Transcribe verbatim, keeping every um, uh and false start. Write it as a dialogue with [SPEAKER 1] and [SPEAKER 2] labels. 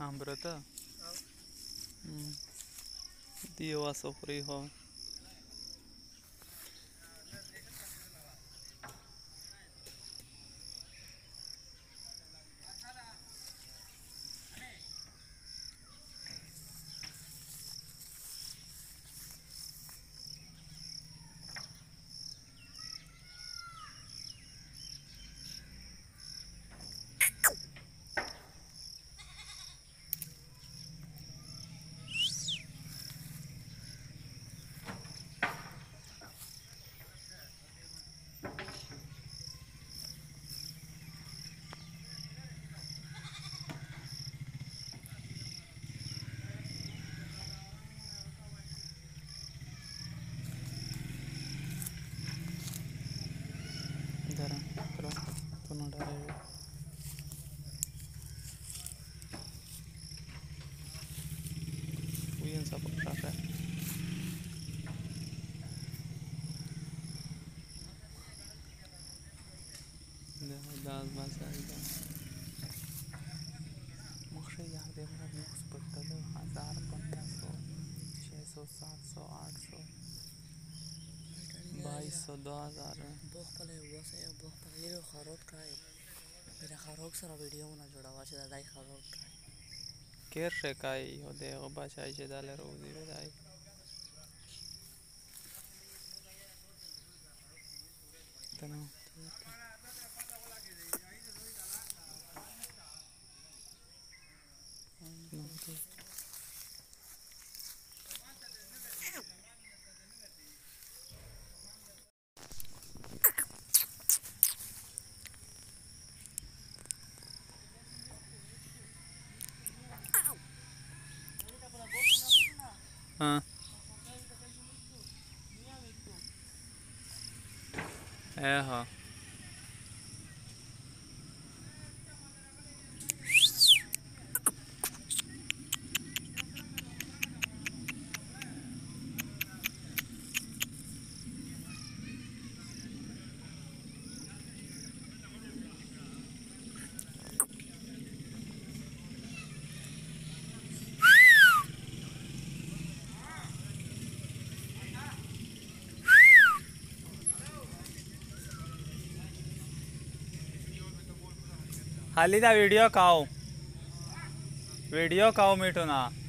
[SPEAKER 1] Ambrata. Dio a sofriho. Dara, pero tú no la ves. Bien sa pagkaka. Dahil masa ida. मुझे याद है मेरा news पढ़ता था हज़ार पंद्रह सौ छः सौ सात सौ आठ सौ बाईस सौ दो हज़ार
[SPEAKER 2] बहुत पहले हुआ से बहुत पहले ये खरोट का है मेरा खरोट सारा वीडियो में ना जोड़ा हुआ है दाई खरोट का
[SPEAKER 1] केर से काई हो दे वो बचाई से डाले रोज़ी बचाई तना हाँ है हाँ हाली दा वीडियो खाओ वीडियो खाओ मीठू ना